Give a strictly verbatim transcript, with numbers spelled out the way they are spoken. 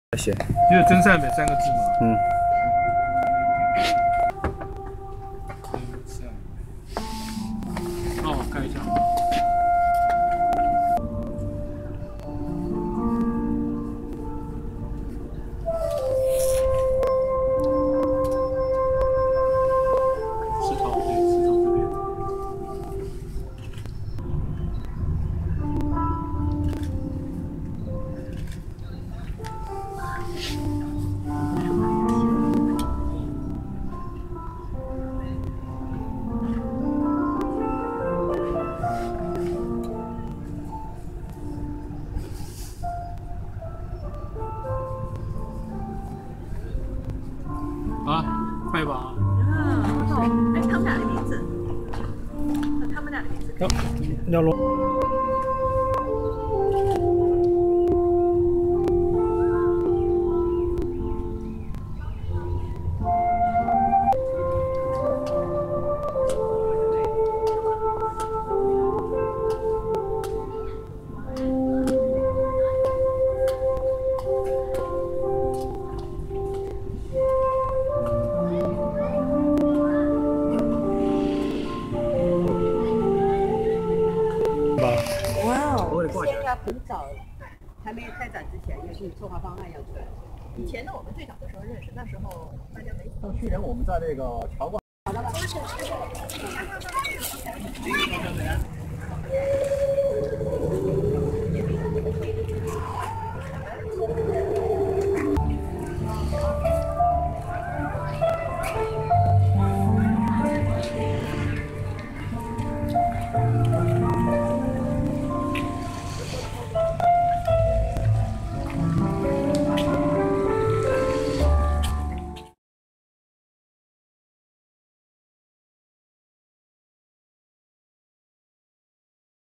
写， 只有真善美三个字吗？ 嗯。 真善美。哦，看一下。石头，对，石头这边。 啊，快吧！ 啊，好，哎，他们俩的名字，他们俩的名字。 要要录。 哇哦！ 先要很早，还没有开展之前，就是策划方案要出来。以前呢，我们最早的时候认识，那时候大家没。 像去年我们在那个桥关。